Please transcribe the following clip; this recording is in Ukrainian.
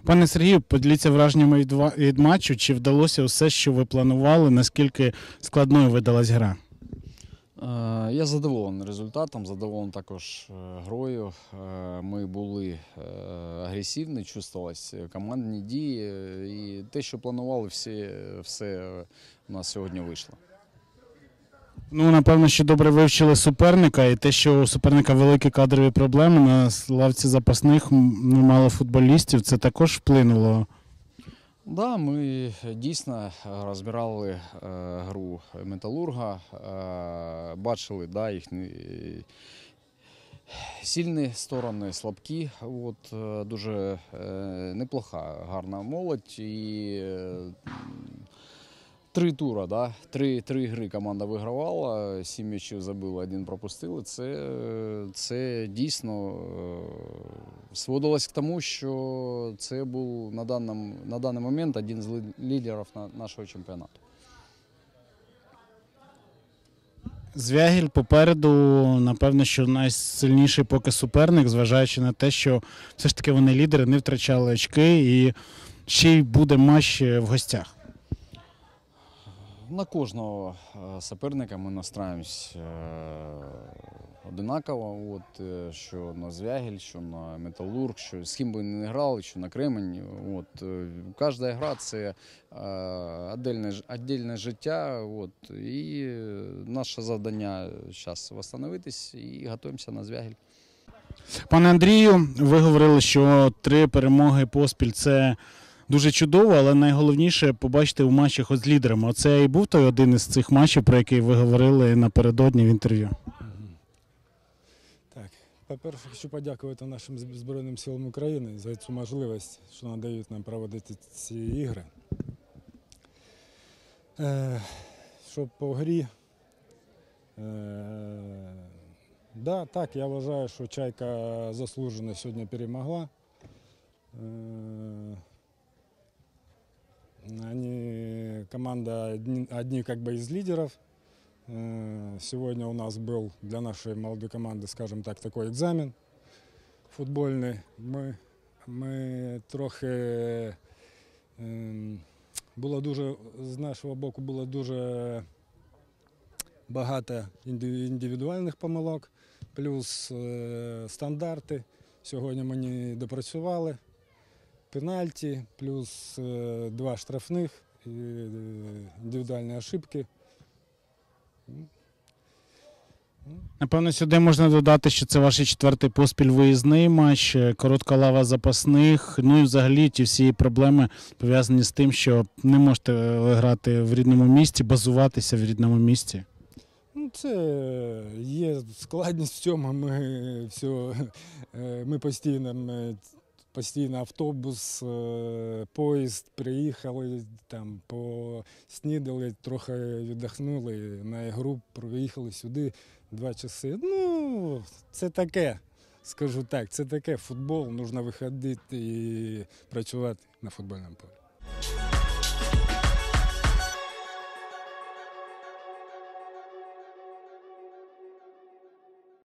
Пане Сергію, поділіться враженнями від матчу. Чи вдалося все, що ви планували? Наскільки складною видалась гра? Я задоволений результатом, задоволений також грою. Ми були агресивні, чувствувалися командні дії. І те, що планували, все у нас сьогодні вийшло. Ну, напевно, що добре вивчили суперника, і те, що у суперника великі кадрові проблеми, на лавці запасних мало футболістів, це також вплинуло. Да, ми дійсно розбирали гру Металурга, бачили їхні сильні сторони, слабкі. Дуже неплоха, гарна молодь. І 3 тури, три гри команда вигравала, 7 м'ячів забили, 1 пропустили. Це дійсно сводилось к тому, що це був на даний момент один з лідерів нашого чемпіонату. Звягіль попереду, напевно, що найсильніший поки суперник, зважаючи на те, що все ж таки вони лідери, не втрачали очки, і ще й буде матч в гостях. На кожного суперника ми настраємося одинаково, що на Звягіль, що на Металург, що з ким би не грали, що на Кремень. Кожна гра – це окреме життя, і наше завдання зараз відновитись і готуємося на Звягіль. Пане Андрію, ви говорили, що 3 перемоги поспіль – це дуже чудово, але найголовніше побачити у матчах з лідерами. Оце і був той один із цих матчів, про який ви говорили напередодні в інтерв'ю. Так, по-перше, хочу подякувати нашим Збройним силам України за цю можливість, що надають нам проводити ці ігри. Що по грі, так, я вважаю, що «Чайка» заслужено сьогодні перемогла. Команда одни как бы из лидеров. Сегодня у нас был для нашей молодой команды, скажем так, такой экзамен футбольный. Ми трохи з нашого боку було дуже багато індивідуальних помилок, плюс стандарти. Сьогодні ми не допрацювали. Пенальті, плюс 2 штрафних, індивідуальні ошибки. Напевно, сюди можна додати, що це ваш 4-й поспіль виїзний матч, коротка лава запасних, ну і взагалі ті всі проблеми пов'язані з тим, що не можете грати в рідному місті, базуватися в рідному місті. Це є складність в цьому, ми постійно автобус, поїзд, приїхали, поснідали, трохи віддихнули, на ігру приїхали сюди 2 часи. Це таке, скажу так, це таке футбол, потрібно виходити і працювати на футбольному полі.